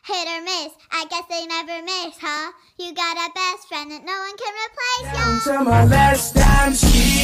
Hit or miss, I guess they never miss, huh? You got a best friend that no one can replace, y'all. Down to my last dime, she